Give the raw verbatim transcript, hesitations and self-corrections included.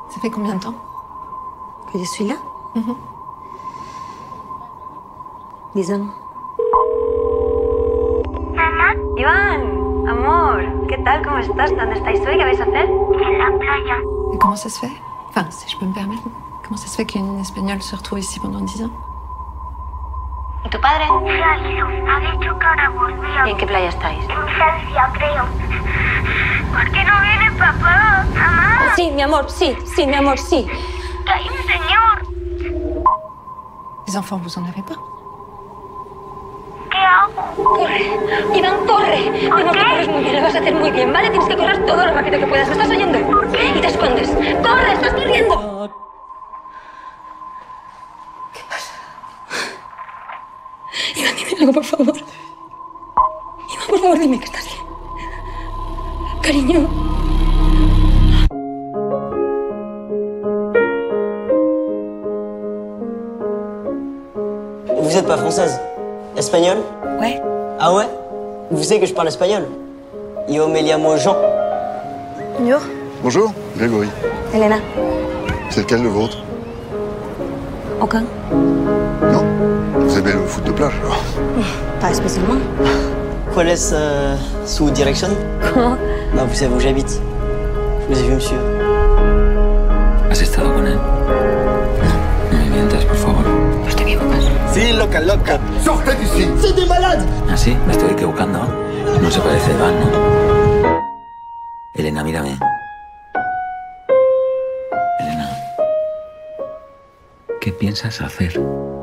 Ça fait combien de temps que je suis là? Mm-hmm. Dix ans. Mamá. Iván, amor, ¿qué tal? ¿Cómo estás? ¿Dónde estáis hoy? ¿Qué vais a hacer? En la playa. Et comment ça se fait? Enfin, si je peux me permettre, comment ça se fait qu'une Espagnole se retrouve ici pendant dix ans? ¿Y tu padre? Se ha ido. Ha dicho que ahora volvía. ¿Y en qué playa estáis? En Francia, creo. ¿Por qué no viene papá? Mamá. Sí, mi amor, sí, sí, mi amor, sí. Que hay un señor. Les enfants, vous en avez pas? ¿Qué hago? ¡Corre! ¡Iván, corre! Mi amor, tú corres muy bien, lo vas a hacer muy bien, ¿vale? Tienes que correr todo lo rápido que puedas, ¿me estás oyendo? Y te escondes. ¡Corre! ¡Estás corriendo! ¿Qué pasa? Iván, dime algo, por favor. Iván, por favor, dime que estás bien. Cariño. Vous êtes pas française? Espagnole? Ouais. Ah ouais? Vous savez que je parle espagnol? Yo me llamo Jean. Bonjour. Bonjour, Grégory. Elena. C'est lequel le vôtre? Aucun. Non? Vous aimez le foot de plage, alors? Pas spécialement. ¿Cuál es uh, su dirección? ¿Cómo? Bah, vous savez où j'habite. Je vous ai vu, monsieur. ¿Has estado con él? No. No me mientas, por favor. Pues te equivocas. Sí, loca, loca. Sortez d'ici. C'est des malades! ¿Ah, sí? Me estoy equivocando. No se parece a Iván, ¿no? Elena, mírame. Elena, ¿qué piensas hacer?